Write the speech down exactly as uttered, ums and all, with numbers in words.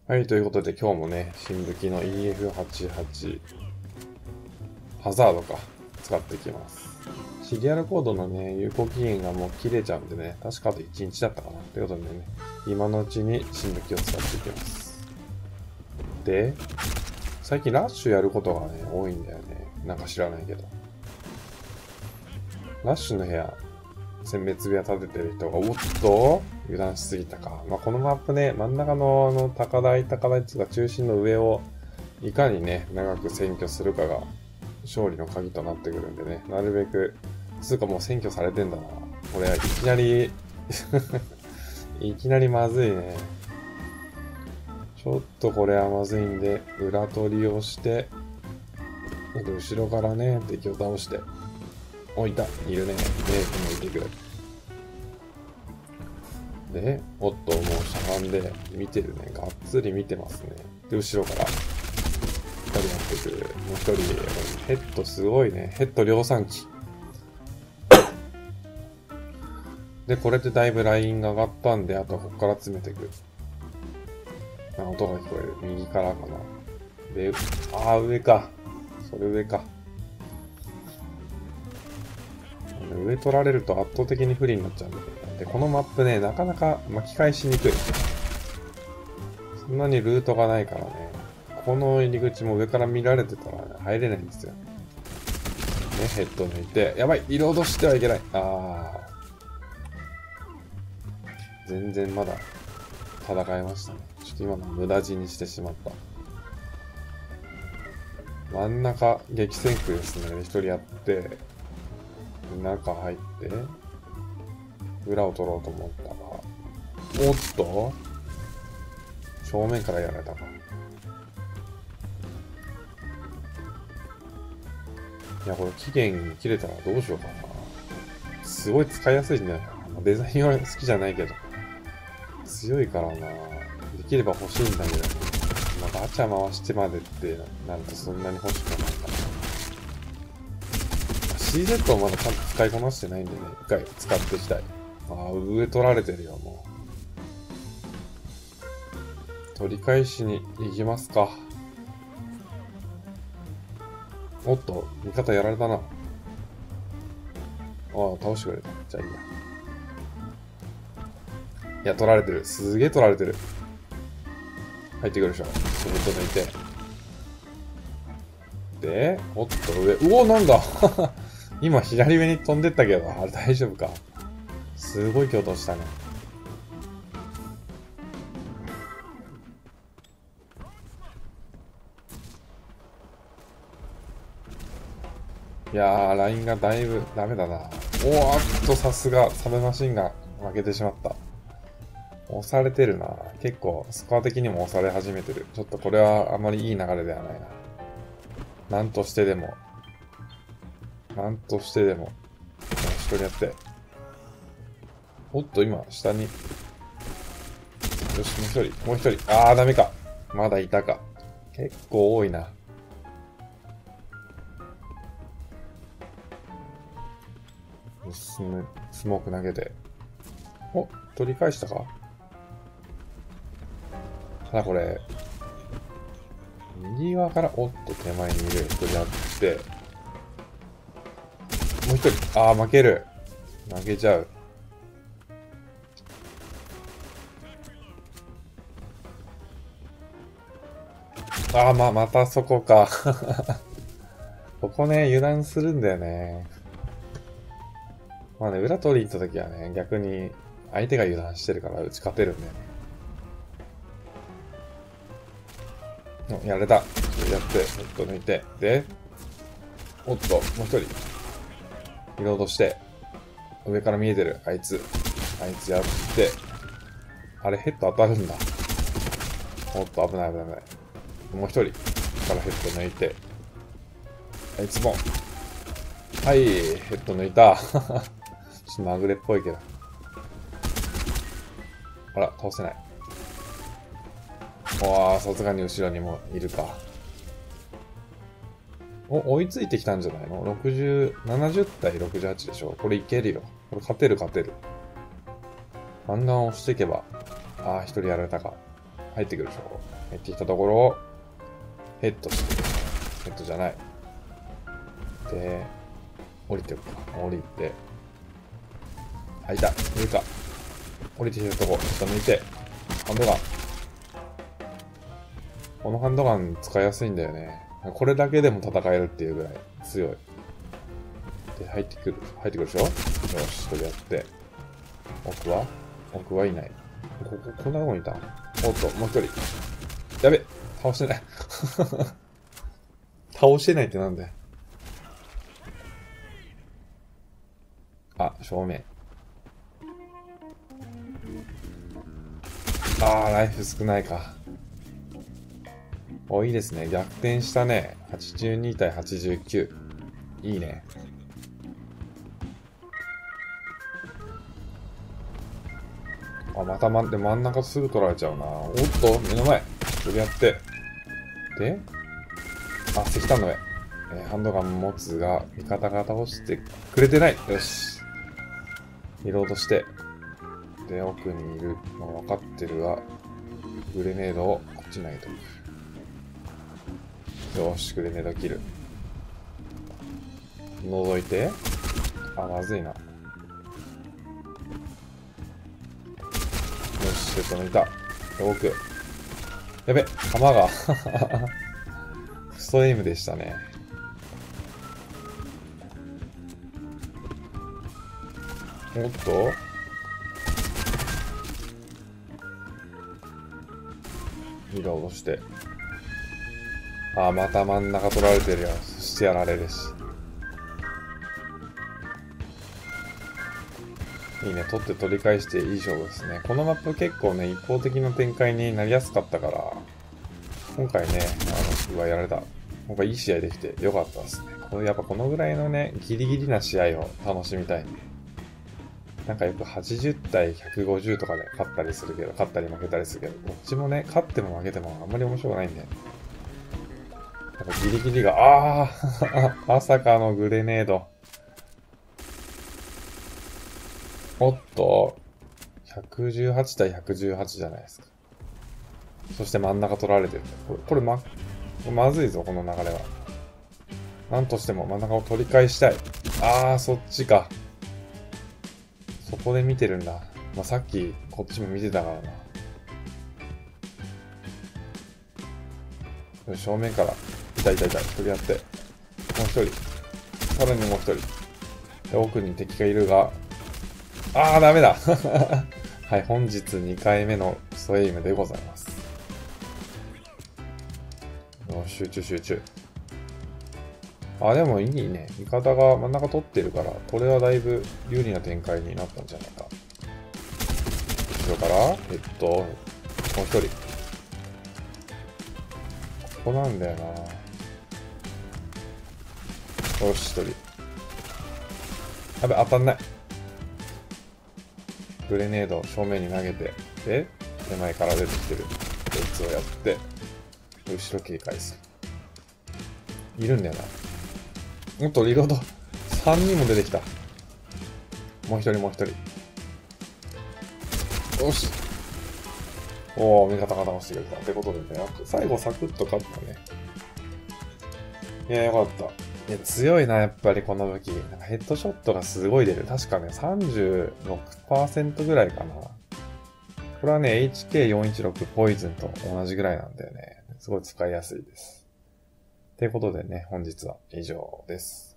はい、ということで今日もね、新武器の イーエフはちじゅうはち ハザードか、使っていきます。シリアルコードのね、有効期限がもう切れちゃうんでね、確かあといちにちだったかな。ということでね、今のうちに新武器を使っていきます。で、最近ラッシュやることがね、多いんだよね。なんか知らないけど。ラッシュの部屋、殲滅部屋建ててる人が、おっと油断しすぎたか。まあ、このマップね、真ん中のあの、高台、高台っていうか中心の上を、いかにね、長く占拠するかが、勝利の鍵となってくるんでね、なるべく、つうかもう占拠されてんだな。これ、いきなりいきなりまずいね。ちょっとこれはまずいんで、裏取りをして、後ろからね、敵を倒して、お、いた、いるね。メイクもいてくる。で、おっと、もうしゃがんで、見てるね。がっつり見てますね。で、後ろから、ふたりやってくる。もうひとり、ヘッドすごいね。ヘッド量産機。で、これでだいぶラインが上がったんで、あとはここから詰めていく。あ、音が聞こえる。右からかな。で、あー、上か。それ上か。上取られると圧倒的に不利になっちゃうんだよね。で、このマップね、なかなか巻き返しにくい。そんなにルートがないからね。この入り口も上から見られてたら、ね、入れないんですよ。ね、ヘッド抜いて。やばい、リロードしてはいけない。あー。全然まだ戦えましたね。ちょっと今の無駄死にしてしまった。真ん中、激戦区ですね。一人やって、中入って、裏を取ろうと思ったら、おっと正面からやられたか。いや、これ期限切れたらどうしようかな。すごい使いやすいんだよな。デザインは好きじゃないけど。強いからな。できれば欲しいんだけど、まあ、ガチャ回してまでってなるとそんなに欲しくないかな。シーゼット をまだちゃんと使いこなしてないんでね、一回使っていきたい。ああ、上取られてるよ、もう。取り返しに行きますか。おっと、味方やられたな。ああ、倒してくれた。じゃあいいや。いや、取られてる。すげえ取られてる。入ってくるでしょ。ヘッド抜いて。で、おっと上。うお、なんだ今左上に飛んでったけど、あれ大丈夫か。すごい強闘したね。いやー、ラインがだいぶダメだな。おーっと、さすが、サブマシンが負けてしまった。押されてるな。結構、スコア的にも押され始めてる。ちょっとこれはあまりいい流れではないな。なんとしてでも、なんとしてでも、一人やって。おっと、今、下に。よし、もう一人、もう一人。あー、ダメか。まだいたか。結構多いな。スモーク投げて。お、取り返したか。ただこれ、右側から、おっと手前にいる人やって、もう一人、あー負ける。負けちゃう。あーま、またそこか。ここね、油断するんだよね。まあね、裏取りに行った時はね、逆に相手が油断してるから打ち勝てるんだよね。お、やられた。やって、ヘッド抜いて。で、おっと、もう一人。リロードして。上から見えてる。あいつ。あいつやって。あれ、ヘッド当たるんだ。おっと、危ない危ない危ない。もう一人。からヘッド抜いて。あいつも。はい、ヘッド抜いた。ちょっとまぐれっぽいけど。あら、倒せない。わあ、さすがに後ろにもいるか。お、追いついてきたんじゃないの ?ろくじゅう、ななじゅう対ろくじゅうはちでしょ。これいけるよ。これ勝てる勝てる。ガンガン押していけば。ああ、一人やられたか。 入ってくるでしょ。入ってきたところを、ヘッドして、ヘッドじゃない。で、降りてるか。降りて。あ、いた。いるか。降りてきたとこ、下抜いて。ハンドガン。このハンドガン使いやすいんだよね。これだけでも戦えるっていうぐらい強い。で、入ってくる。入ってくるでしょ。よし、これやって。奥は奥はいない。ここ、こんなとこにいた。おっと、もう一人。やべ、倒してない。倒してないってなんだよ。あ、正面。あー、ライフ少ないか。お、いいですね。逆転したね。はちじゅうに対はちじゅうきゅう。いいね。あ、またま、で真ん中すぐ取られちゃうな。おっと、目の前。それやって。で、あ、石炭の上。えー、ハンドガン持つが、味方が倒してくれてない。よし。リロードして。で、奥にいる。もう分かってるが、グレネードをこっち投げとく。よし、グレネード切る。覗いて。あ、まずいな。よし、ちょっと抜いた。奥。やべ、弾が。クソエイムでしたね。おっとリロードして。ああ、また真ん中取られてるよ。そしてやられるし。いいね。取って取り返していい勝負ですね。このマップ結構ね、一方的な展開になりやすかったから、今回ね、あの、うわ、やられた。今回いい試合できてよかったですね。これやっぱこのぐらいのね、ギリギリな試合を楽しみたいんで。なんかよくはちじゅう対ひゃくごじゅうとかで勝ったりするけど、勝ったり負けたりするけど、どっちもね、勝っても負けてもあんまり面白くないんで。やっぱギリギリが、ああまさかのグレネード。おっと、ひゃくじゅうはち対ひゃくじゅうはちじゃないですか。そして真ん中取られてる。これ、これま、まずいぞ、この流れは。なんとしても真ん中を取り返したい。ああ、そっちか。そこで見てるんだ。まあ、さっき、こっちも見てたからな。よし、正面から。いたいたいた。一人やって。もう一人。さらにもう一人。で、奥に敵がいるが。ああ、ダメだ。はい、本日にかいめのクソエイムでございます。よし、集中集中。あ、でもいいね。味方が真ん中取ってるから、これはだいぶ有利な展開になったんじゃないか。後ろから、えっと、もう一人。ここなんだよな。よし、一人。やべ、当たんない。グレネード正面に投げて、で、手前から出てきてる。こいつをやって、後ろ切り返す。いるんだよな。おっと、リロード。さんにんも出てきた。もう一人、もう一人。よし。おー、味方が倒してくれた。ってことでね、最後サクッと勝ったね。いや、よかった。いや、強いな、やっぱりこの武器。なんかヘッドショットがすごい出る。確かね、さんじゅうろくパーセント ぐらいかな。これはね、エイチケーよんいちろく ポイズンと同じぐらいなんだよね。すごい使いやすいです。ということでね、本日は以上です。